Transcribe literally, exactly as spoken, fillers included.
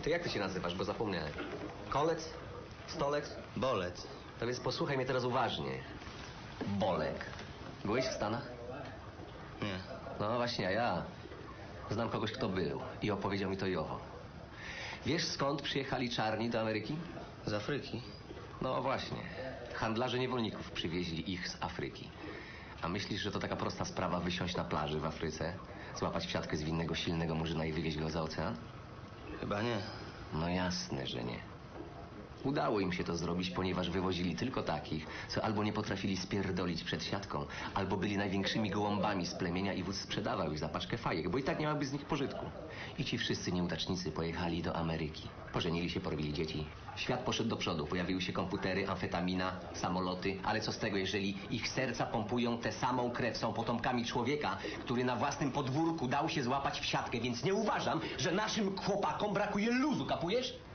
Ty jak ty się nazywasz, bo zapomniałem? Kolec? Stolec? Bolec. To więc posłuchaj mnie teraz uważnie. Bolek. Byłeś w Stanach? Nie. No właśnie, a ja znam kogoś, kto był i opowiedział mi to i owo. Wiesz, skąd przyjechali czarni do Ameryki? Z Afryki. No właśnie. Handlarze niewolników przywieźli ich z Afryki. A myślisz, że to taka prosta sprawa wysiąść na plaży w Afryce, złapać w siatkę zwinnego, silnego murzyna i wywieźć go za ocean? Chyba nie. No jasne, że nie. Udało im się to zrobić, ponieważ wywozili tylko takich, co albo nie potrafili spierdolić przed siatką, albo byli największymi gołąbami z plemienia i wódz sprzedawał ich za paczkę fajek, bo i tak nie miałby z nich pożytku. I ci wszyscy nieudacznicy pojechali do Ameryki. Pożenili się, porobili dzieci. Świat poszedł do przodu. Pojawiły się komputery, amfetamina, samoloty. Ale co z tego, jeżeli ich serca pompują tę samą krew, są potomkami człowieka, który na własnym podwórku dał się złapać w siatkę, więc nie uważam, że naszym chłopakom brakuje luzu, kapujesz?